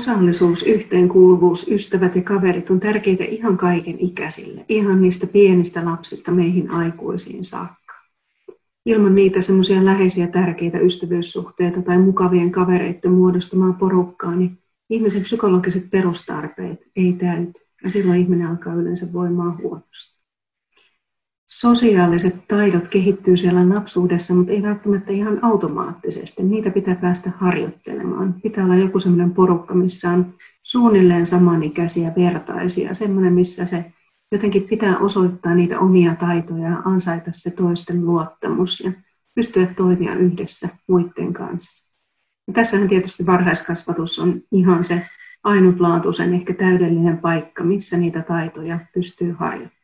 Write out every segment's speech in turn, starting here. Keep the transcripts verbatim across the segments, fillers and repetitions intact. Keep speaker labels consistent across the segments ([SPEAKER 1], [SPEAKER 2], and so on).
[SPEAKER 1] Osallisuus, yhteenkuuluvuus, ystävät ja kaverit on tärkeitä ihan kaiken ikäisille, ihan niistä pienistä lapsista meihin aikuisiin saakka. Ilman niitä semmoisia läheisiä tärkeitä ystävyyssuhteita tai mukavien kavereiden muodostamaa porukkaa, niin ihmisen psykologiset perustarpeet ei täyty ja silloin ihminen alkaa yleensä voimaan huonosti. Sosiaaliset taidot kehittyy siellä lapsuudessa, mutta ei välttämättä ihan automaattisesti. Niitä pitää päästä harjoittelemaan. Pitää olla joku sellainen porukka, missä on suunnilleen samanikäisiä vertaisia. Sellainen, missä se jotenkin pitää osoittaa niitä omia taitoja ja ansaita se toisten luottamus ja pystyä toimia yhdessä muiden kanssa. Ja tässähän tietysti varhaiskasvatus on ihan se ainutlaatuisen, ehkä täydellinen paikka, missä niitä taitoja pystyy harjoittamaan.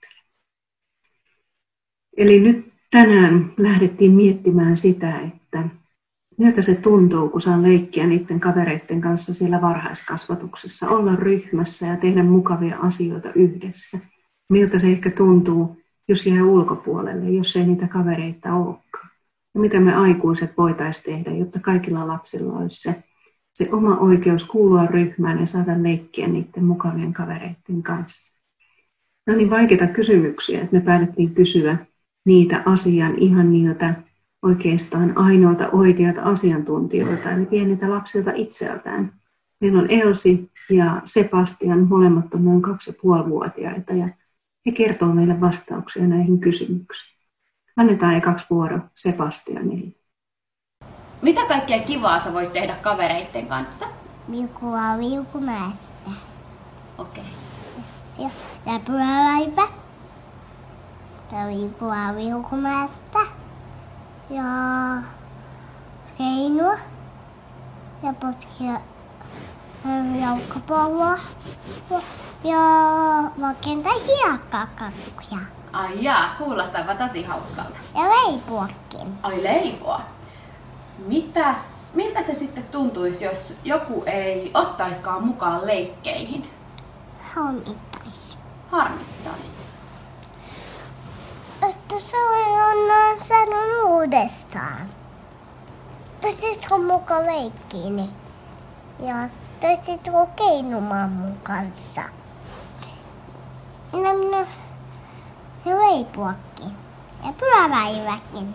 [SPEAKER 1] Eli nyt tänään lähdettiin miettimään sitä, että miltä se tuntuu, kun saa leikkiä niiden kavereiden kanssa siellä varhaiskasvatuksessa, olla ryhmässä ja tehdä mukavia asioita yhdessä. Miltä se ehkä tuntuu, jos jää ulkopuolelle, jos ei niitä kavereita olekaan. Ja mitä me aikuiset voitaisiin tehdä, jotta kaikilla lapsilla olisi se, se oma oikeus kuulua ryhmään ja saada leikkiä niiden mukavien kavereiden kanssa. Nämä on niin vaikeita kysymyksiä, että me päätettiin kysyä niitä asian ihan niiltä oikeastaan ainoilta oikeilta asiantuntijoilta, eli pieniltä lapsilta itseltään. Meillä on Elsi ja Sebastian, molemmat on noin kaksi ja puoli vuotiaita, ja he kertoo meille vastauksia näihin kysymyksiin. Annetaan ekaksi vuoro Sebastianille.
[SPEAKER 2] Mitä kaikkea kivaa sä voit tehdä kavereitten kanssa?
[SPEAKER 3] Viukua viukumäestä.
[SPEAKER 2] Okei.
[SPEAKER 3] Ja läpyläpäivä. Ja viukua viukumäestä. Ja keinua. Ja potkia jalkapalloa. Ja rakentaisia kakkuja.
[SPEAKER 2] Ai jaa, kuulostaapa tosi hauskalta.
[SPEAKER 3] Ja leipoakin.
[SPEAKER 2] Ai leipoa. Mitäs, miltä se sitten tuntuisi, jos joku ei ottaiskaan mukaan leikkeihin?
[SPEAKER 3] Harmittais.
[SPEAKER 2] Harmittais.
[SPEAKER 3] Että se on sanon uudestaan. Toisitko mukaan leikkiin? Ja toisitko keinumaan mun kanssa? No minä ja leipoakin. Ja pyöräiväkin.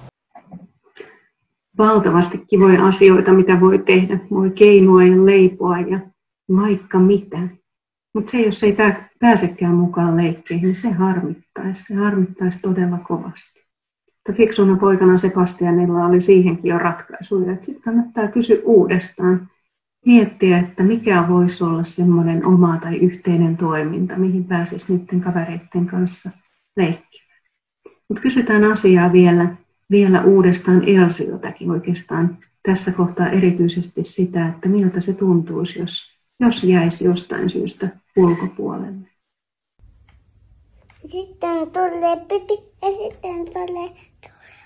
[SPEAKER 1] Valtavasti kivoja asioita, mitä voi tehdä. Voi keinoa ja leipoa ja vaikka mitä. Mutta se, jos ei pääsekään mukaan leikkeihin, niin se harmittaisi. Se harmittaisi todella kovasti. Mutta fiksuna poikana Sebastianilla oli siihenkin jo ratkaisuja. Sitten kannattaa kysyä uudestaan. Miettiä, että mikä voisi olla semmoinen oma tai yhteinen toiminta, mihin pääsisi niiden kavereiden kanssa leikkimään. Mutta kysytään asiaa vielä, vielä uudestaan Elsiltäkin oikeastaan tässä kohtaa erityisesti sitä, että miltä se tuntuisi, jos, jos jäisi jostain syystä ulkopuolelle.
[SPEAKER 3] Sitten tulee pipi ja sitten tulee tulee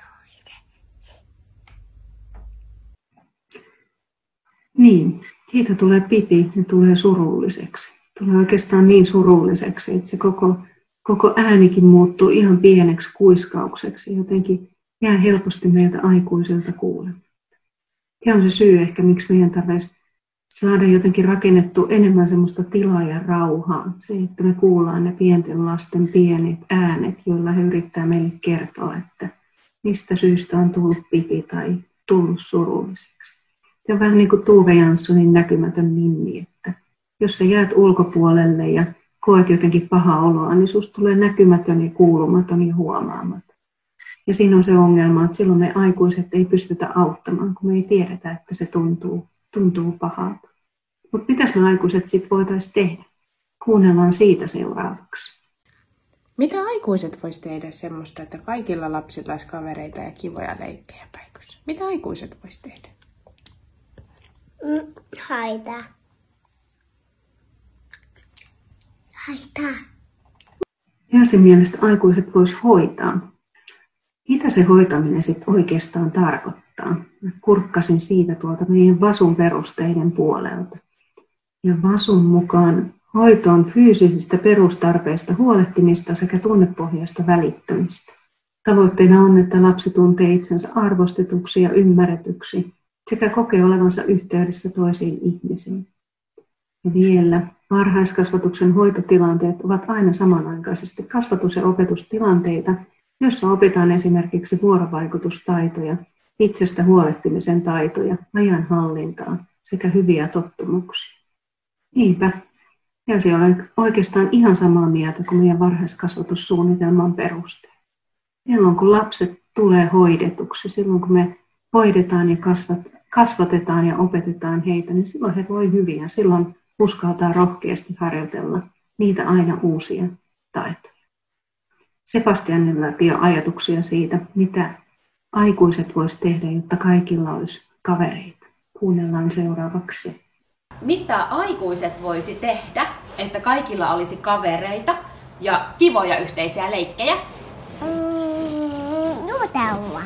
[SPEAKER 1] Niin, siitä tulee pipi ja tulee surulliseksi. Tulee oikeastaan niin surulliseksi, että se koko, koko äänikin muuttuu ihan pieneksi kuiskaukseksi. Jotenkin jää helposti meiltä aikuisilta kuulematta. Tämä on se syy ehkä, miksi meidän tarvitsisi saada jotenkin rakennettua enemmän semmoista tilaa ja rauhaa. Se, että me kuullaan ne pienten lasten pienet äänet, joilla he yrittää meille kertoa, että mistä syystä on tullut pipi tai tullut surulliseksi. Se on vähän niin kuin Tuve Janssonin näkymätön nimi, että jos sä jäät ulkopuolelle ja koet jotenkin pahaa oloa, niin susta tulee näkymätön ja kuulumaton ja huomaamaton. Ja siinä on se ongelma, että silloin me aikuiset ei pystytä auttamaan, kun me ei tiedetä, että se tuntuu, tuntuu pahalta. Mutta mitäs me aikuiset sitten voitaisiin tehdä? Kuunnellaan siitä seuraavaksi.
[SPEAKER 4] Mitä aikuiset vois tehdä semmoista, että kaikilla lapsilla olisi kavereita ja kivoja leikkejä päivässä? Mitä aikuiset vois tehdä?
[SPEAKER 3] Mm, haita. Haita.
[SPEAKER 1] Ja sen mielestä aikuiset vois hoitaa. Mitä se hoitaminen sitten oikeastaan tarkoittaa? Mä kurkkasin siitä tuolta meidän Vasun perusteiden puolelta. Ja Vasun mukaan hoito on fyysisistä perustarpeista huolehtimista sekä tunnepohjaista välittämistä. Tavoitteena on, että lapsi tuntee itsensä arvostetuksi ja ymmärretyksi sekä kokee olevansa yhteydessä toisiin ihmisiin. Ja vielä varhaiskasvatuksen hoitotilanteet ovat aina samanaikaisesti kasvatus- ja opetustilanteita, joissa opitaan esimerkiksi vuorovaikutustaitoja, itsestä huolehtimisen taitoja, ajanhallintaa sekä hyviä tottumuksia. Niinpä, ja se on oikeastaan ihan samaa mieltä kuin meidän varhaiskasvatussuunnitelman perusteella. Silloin kun lapset tulee hoidetuksi, silloin kun me hoidetaan ja kasvatetaan ja opetetaan heitä, niin silloin he voi hyvin ja silloin uskaltaa rohkeasti harjoitella niitä aina uusia taitoja. Sebastianilla on ajatuksia siitä, mitä aikuiset voisivat tehdä, jotta kaikilla olisi kavereita. Kuunnellaan seuraavaksi.
[SPEAKER 2] Mitä aikuiset voisi tehdä, että kaikilla olisi kavereita ja kivoja yhteisiä leikkejä?
[SPEAKER 3] Mm, jutella.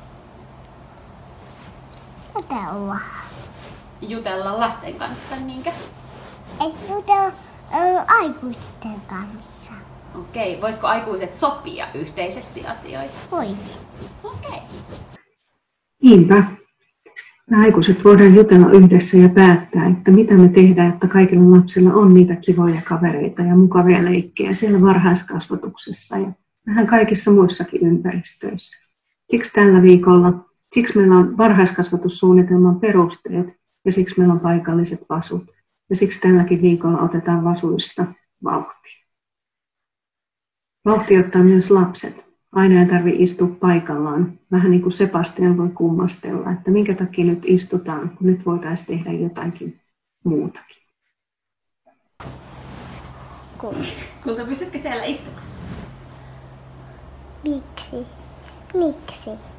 [SPEAKER 3] Jutella.
[SPEAKER 2] Jutella lasten kanssa, niinkö?
[SPEAKER 3] Ei jutella ö, aikuisten kanssa.
[SPEAKER 2] Okei, voisiko aikuiset sopia yhteisesti asioita?
[SPEAKER 3] Voit.
[SPEAKER 2] Okei.
[SPEAKER 1] Niinpä. Me aikuiset voidaan jutella yhdessä ja päättää, että mitä me tehdään, että kaikilla lapsilla on niitä kivoja kavereita ja mukavia leikkejä siellä varhaiskasvatuksessa ja vähän kaikissa muissakin ympäristöissä. Siksi tällä viikolla, siksi meillä on varhaiskasvatussuunnitelman perusteet ja siksi meillä on paikalliset vasut. Ja siksi tälläkin viikolla otetaan vasuista vauhtia. Vauhti ottaa myös lapset. Aina ei tarvitse istua paikallaan. Vähän niin kuin Sebastian voi kummastella, että minkä takia nyt istutaan, kun nyt voitaisiin tehdä jotakin muutakin.
[SPEAKER 2] Kulta, pysytkö siellä istumassa?
[SPEAKER 3] Miksi? Miksi?